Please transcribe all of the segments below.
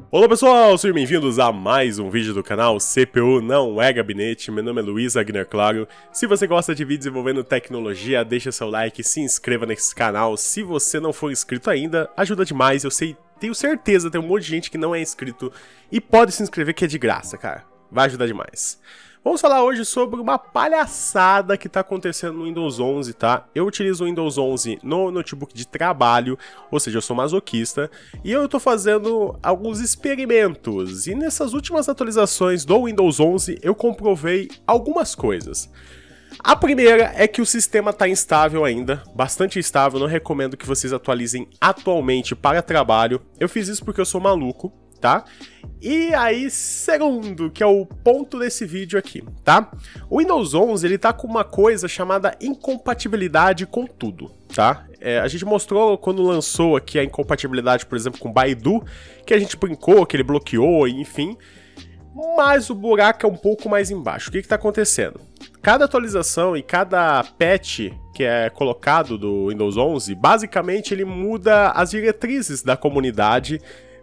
Olá pessoal, sejam bem-vindos a mais um vídeo do canal CPU Não É Gabinete. Meu nome é Luiz Agner Claro. Se você gosta de vídeos envolvendo tecnologia, deixa seu like, se inscreva nesse canal. Se você não for inscrito ainda, ajuda demais. Eu sei, tenho certeza, tem um monte de gente que não é inscrito e pode se inscrever, que é de graça, cara. Vai ajudar demais. Vamos falar hoje sobre uma palhaçada que está acontecendo no Windows 11, tá? Eu utilizo o Windows 11 no notebook de trabalho, ou seja, eu sou masoquista, e eu estou fazendo alguns experimentos. E nessas últimas atualizações do Windows 11, eu comprovei algumas coisas. A primeira é que o sistema está instável ainda, bastante instável, não recomendo que vocês atualizem atualmente para trabalho. Eu fiz isso porque eu sou maluco, tá? E aí, segundo, que é o ponto desse vídeo aqui, tá? O Windows 11, ele tá com uma coisa chamada incompatibilidade com tudo, tá? A gente mostrou quando lançou aqui a incompatibilidade, por exemplo, com Baidu, que a gente brincou, que ele bloqueou, enfim. Mas o buraco é um pouco mais embaixo. O que tá acontecendo? Cada atualização e cada patch que é colocado do Windows 11, basicamente ele muda as diretrizes da comunidade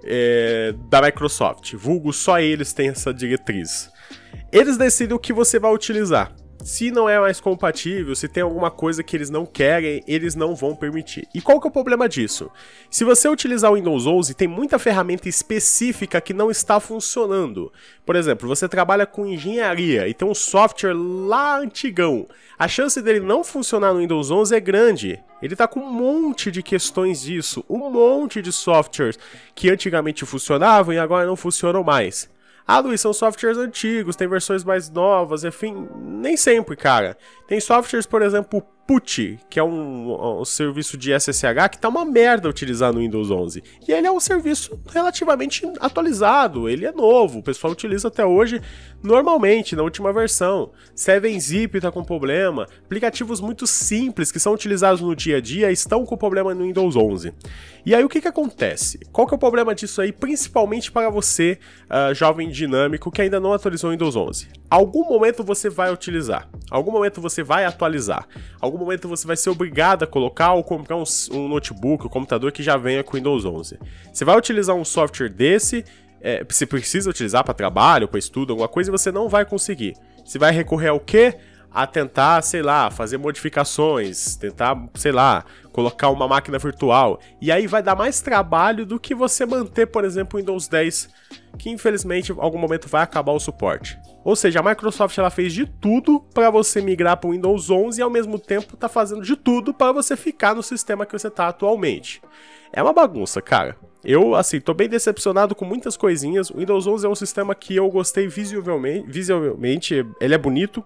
da Microsoft, vulgo só eles têm essa diretriz. Eles decidem o que você vai utilizar. Se não é mais compatível, se tem alguma coisa que eles não querem, eles não vão permitir. E qual que é o problema disso? Se você utilizar o Windows 11, tem muita ferramenta específica que não está funcionando. Por exemplo, você trabalha com engenharia e tem um software lá antigão. A chance dele não funcionar no Windows 11 é grande. Ele está com um monte de questões disso, um monte de softwares que antigamente funcionavam e agora não funcionam mais. Ah, Luiz, são softwares antigos, tem versões mais novas, enfim, nem sempre, cara. Tem softwares, por exemplo, PuTTY, que é um serviço de SSH que tá uma merda utilizar no Windows 11. E ele é um serviço relativamente atualizado, ele é novo, o pessoal utiliza até hoje normalmente, na última versão. 7-Zip tá com problema, aplicativos muito simples que são utilizados no dia a dia estão com problema no Windows 11. E aí o que acontece? Qual que é o problema disso aí, principalmente para você, jovem dinâmico, que ainda não atualizou o Windows 11? Algum momento você vai utilizar, algum momento você vai atualizar, algum momento você vai ser obrigado a colocar ou comprar um notebook, um computador que já venha com o Windows 11. Você vai utilizar um software desse, você precisa utilizar para trabalho, para estudo, alguma coisa, e você não vai conseguir. Você vai recorrer ao quê? A tentar, sei lá, fazer modificações, tentar, sei lá, colocar uma máquina virtual. E aí vai dar mais trabalho do que você manter, por exemplo, o Windows 10, que infelizmente em algum momento vai acabar o suporte. Ou seja, a Microsoft ela fez de tudo para você migrar para o Windows 11 e ao mesmo tempo está fazendo de tudo para você ficar no sistema que você está atualmente. É uma bagunça, cara. Eu, assim, tô bem decepcionado com muitas coisinhas. O Windows 11 é um sistema que eu gostei visualmente, ele é bonito,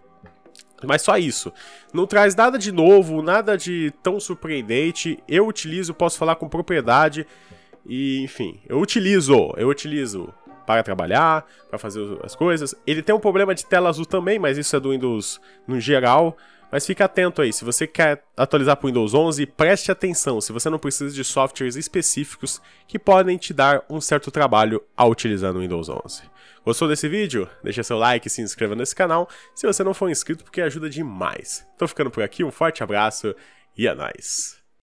mas só isso. Não traz nada de novo, nada de tão surpreendente. Eu utilizo, posso falar com propriedade. E, enfim, eu utilizo para trabalhar, para fazer as coisas. Ele tem um problema de tela azul também, mas isso é do Windows no geral. Mas fica atento aí, se você quer atualizar para o Windows 11, preste atenção, se você não precisa de softwares específicos que podem te dar um certo trabalho ao utilizar no Windows 11. Gostou desse vídeo? Deixa seu like e se inscreva nesse canal se você não for inscrito, porque ajuda demais. Tô ficando por aqui, um forte abraço e é nóis!